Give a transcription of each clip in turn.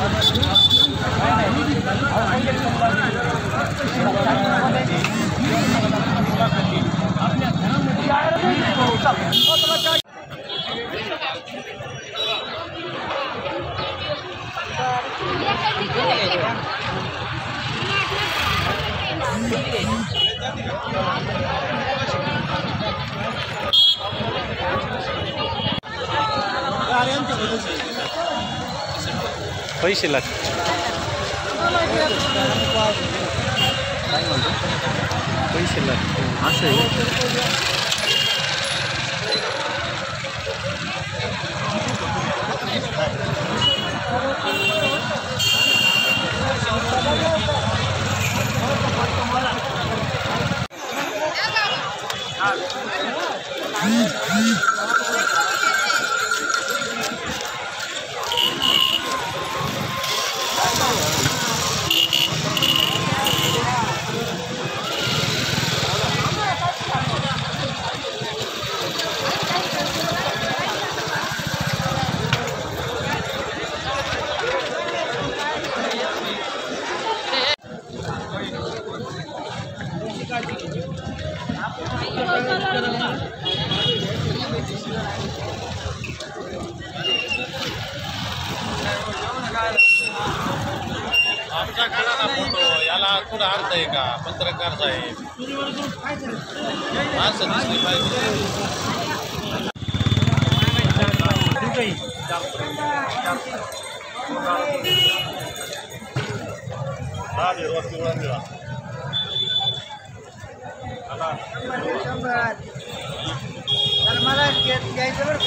पैसे लाग पैसे लाग असं आहे. आमचा काढायला फोटो याला कुठं अर्थ आहे का पत्रकार साहेब असं दिसली पाहिजे. मला घ्यायचं बरं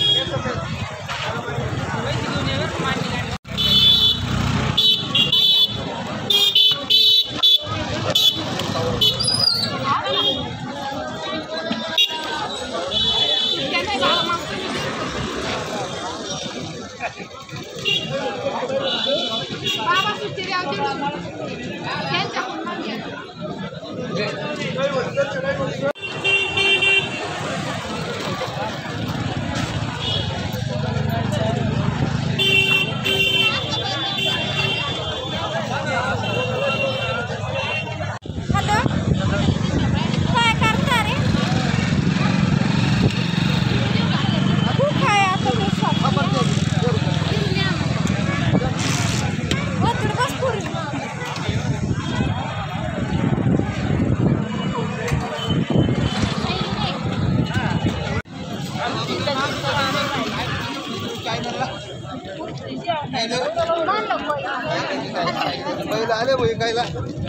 पहिला आले भाई कायला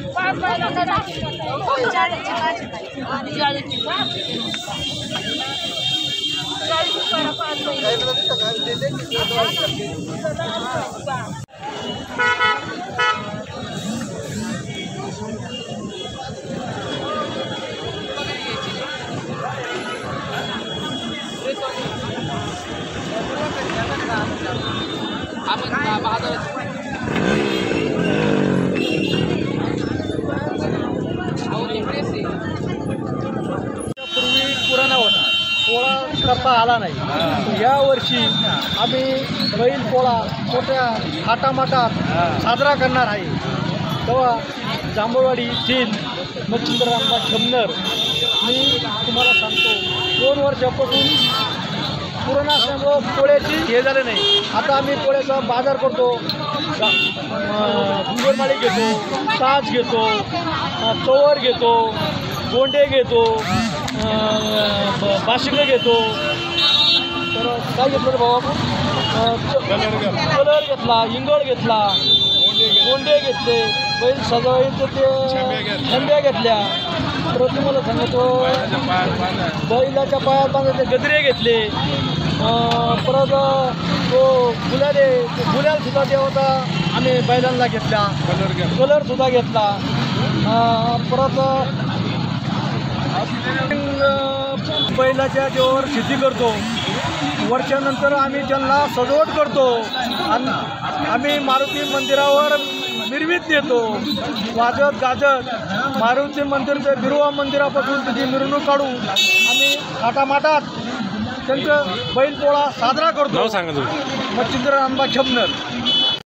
पूर्वी पुराणा होता, पोळा करता आला नाही. या वर्षी आम्ही बैल पोळा मोठ्या थाटामाटात साजरा करणार आहे. तेव्हा जांभूळवाडी येथील मच्छिंद्ररामबा खमनर मी तुम्हाला सांगतो, 2 वर्षापासून पुराणा असल्यामुळं पोळ्याची हे झाले नाही. आता आम्ही पोळ्याचा बाजार करतो, घुंगरमाळी घेतो, साज घेतो, चवर घेतो, गोंडे घेतो, बाशिंग घेतो. तर काय घेतलं रे भाऊ आपण? कलर घेतला, इंगळ घेतला, गोंडे घेतले, बैल सजवायचं ते छंब्या घेतल्या. परत तुम्हाला सांगतो बैलाच्या पायात बांधायचे गजरे घेतले. परत तो गुलालसुद्धा देवता आम्ही बैलांना घेतला, कलरसुद्धा घेतला. परत बैलाच्या देवावर शेती करतो. वर्षानंतर आम्ही त्यांना सजवट करतो. आम्ही मारुती मंदिरावर मिरवीत नेतो, वाजत गाजत मारुती मंदिर ते बिरुवा मंदिरापासून तिची मिरवणूक काढू आम्ही थाटामाटात त्यांचं बैलपोळा साजरा करतो. सांगा तुम्ही. मच्छिंद्ररामबा खमनर.